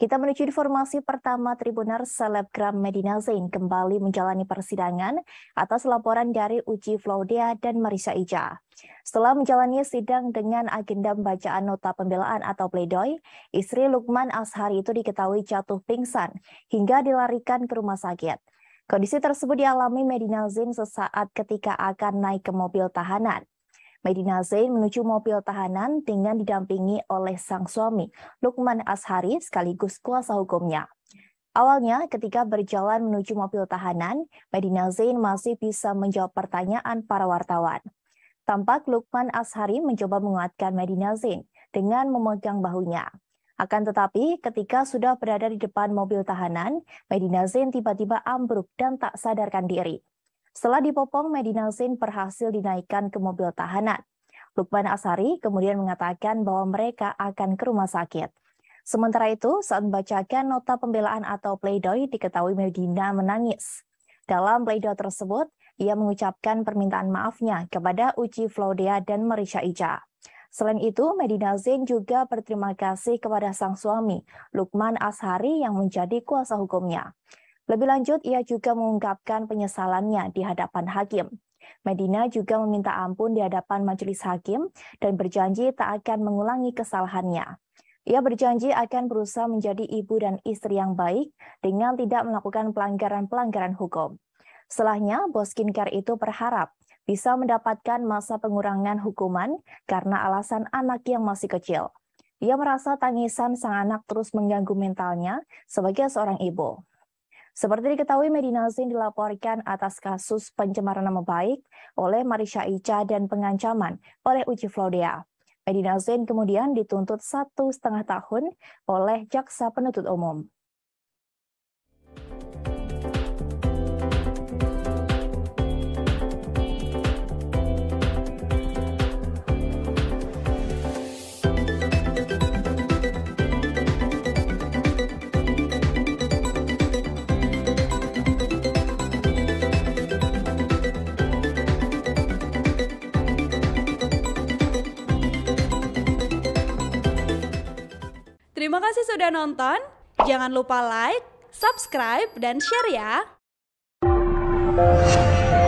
Kita menuju informasi pertama. Tribuners, selebgram Medina Zain kembali menjalani persidangan atas laporan dari Uci Flodia dan Marissa Ija. Setelah menjalani sidang dengan agenda pembacaan nota pembelaan atau pledoi, istri Lukman Azhari itu diketahui jatuh pingsan hingga dilarikan ke rumah sakit. Kondisi tersebut dialami Medina Zain sesaat ketika akan naik ke mobil tahanan. Medina Zain menuju mobil tahanan dengan didampingi oleh sang suami, Lukman Azhari, sekaligus kuasa hukumnya. Awalnya, ketika berjalan menuju mobil tahanan, Medina Zain masih bisa menjawab pertanyaan para wartawan. Tampak Lukman Azhari mencoba menguatkan Medina Zain dengan memegang bahunya. Akan tetapi, ketika sudah berada di depan mobil tahanan, Medina Zain tiba-tiba ambruk dan tak sadarkan diri. Setelah dipopong, Medina Zain berhasil dinaikkan ke mobil tahanan. Lukman Azhari kemudian mengatakan bahwa mereka akan ke rumah sakit. Sementara itu, saat membacakan nota pembelaan atau pledoi, diketahui Medina menangis. Dalam pledoi tersebut, ia mengucapkan permintaan maafnya kepada Uci Flodia dan Marissa Ija. Selain itu, Medina Zain juga berterima kasih kepada sang suami, Lukman Azhari, yang menjadi kuasa hukumnya. Lebih lanjut, ia juga mengungkapkan penyesalannya di hadapan hakim. Medina juga meminta ampun di hadapan majelis hakim dan berjanji tak akan mengulangi kesalahannya. Ia berjanji akan berusaha menjadi ibu dan istri yang baik dengan tidak melakukan pelanggaran-pelanggaran hukum. Setelahnya, bos skincare itu berharap bisa mendapatkan masa pengurangan hukuman karena alasan anak yang masih kecil. Ia merasa tangisan sang anak terus mengganggu mentalnya sebagai seorang ibu. Seperti diketahui, Medina Zain dilaporkan atas kasus pencemaran nama baik oleh Marissa Ija dan pengancaman oleh Uci Flodia. Medina Zain kemudian dituntut 1,5 tahun oleh Jaksa Penuntut Umum. Terima kasih sudah nonton. Jangan lupa like, subscribe, dan share ya.